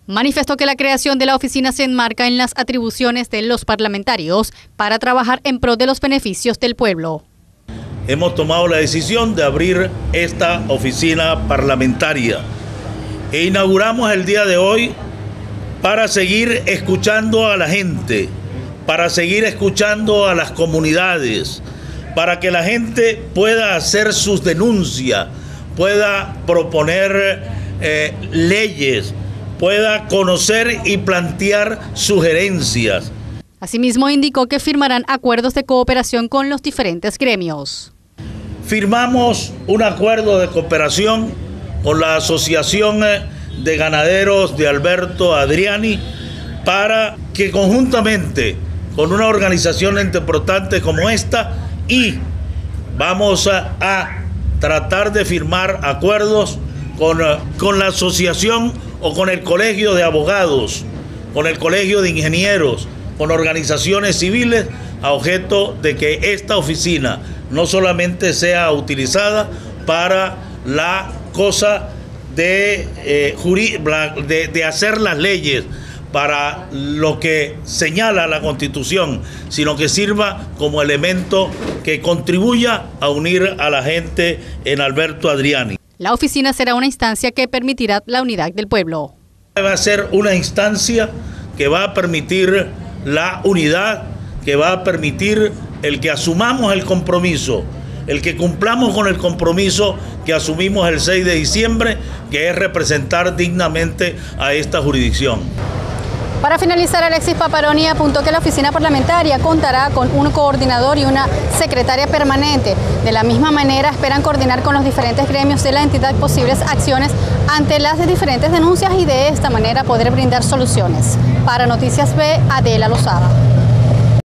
Manifestó que la creación de la oficina se enmarca en las atribuciones de los parlamentarios para trabajar en pro de los beneficios del pueblo. Hemos tomado la decisión de abrir esta oficina parlamentaria e inauguramos el día de hoy para seguir escuchando a la gente, para seguir escuchando a las comunidades, para que la gente pueda hacer sus denuncias, pueda proponer leyes, pueda conocer y plantear sugerencias. Asimismo, indicó que firmarán acuerdos de cooperación con los diferentes gremios. Firmamos un acuerdo de cooperación con la Asociación de Ganaderos de Alberto Adriani para que conjuntamente con una organización importante como esta y vamos a tratar de firmar acuerdos con la asociación o con el colegio de abogados, con el colegio de ingenieros, con organizaciones civiles, a objeto de que esta oficina no solamente sea utilizada para la cosa de hacer las leyes, para lo que señala la Constitución, sino que sirva como elemento que contribuya a unir a la gente en Alberto Adriani. La oficina será una instancia que permitirá la unidad del pueblo. Va a ser una instancia que va a permitir la unidad, que va a permitir el que asumamos el compromiso, el que cumplamos con el compromiso que asumimos el 6 de diciembre, que es representar dignamente a esta jurisdicción. Para finalizar, Alexis Paparoni apuntó que la oficina parlamentaria contará con un coordinador y una secretaria permanente. De la misma manera, esperan coordinar con los diferentes gremios de la entidad posibles acciones ante las diferentes denuncias y de esta manera poder brindar soluciones. Para Noticias B, Adela Lozada.